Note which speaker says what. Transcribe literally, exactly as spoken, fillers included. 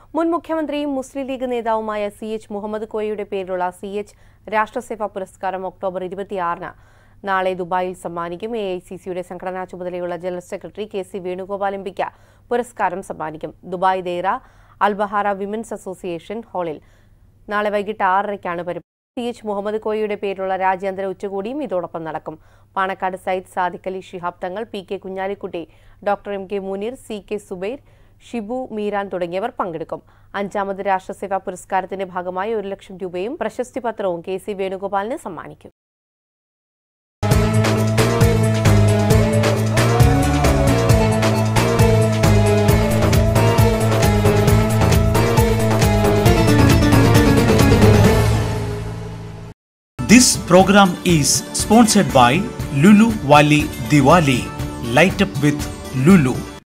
Speaker 1: മുൻ മുഖ്യമന്ത്രിയും മുസ്ലിം ലീഗ് നേതാവുമായ സി എച്ച് മുഹമ്മദ് കോയയുടെ പേരിലുള്ള സി എച്ച് രാഷ്ട്രസേവ പുരസ്കാരം ഒക്ടോബർ ഇരുപത്തിയാറിന് നാളെ ദുബായിൽ സമ്മാനിക്കും. എ ഐ സി സിയുടെ സംഘടനാ ചുമതലയുള്ള general secretary K C Venugopal M പിക്ക് പുരസ്കാരം സമ്മാനിക്കും. Dubai Deira Al Bahara women's association ഹാളിൽ നാളെ വൈകിട്ട് ആറരയ്ക്കാണ് പരിപാടി. സി എച്ച് മുഹമ്മദ് കോയയുടെ പേരിലുള്ള രാജ്യാന്തര ഉച്ചകോടിയും ഇതോടൊപ്പം നടക്കും. Panakkad Sayyid Sadiq Ali Shihab Thangal, P K Kunhalikutty, doctor M K Muneer, C K Subair, Shibu Meeran തുടങ്ങിയവർ പങ്കെടുക്കും. അഞ്ചാമത് രാഷ്ട്രസേവാ പുരസ്കാരത്തിന്റെ ഭാഗമായി ഒരു ലക്ഷം രൂപയും പ്രശസ്തി പത്രവും കെ സി വേണുഗോപാലിന് സമ്മാനിക്കും.
Speaker 2: This program is sponsored by Lulu Wali Diwali. Light up with Lulu.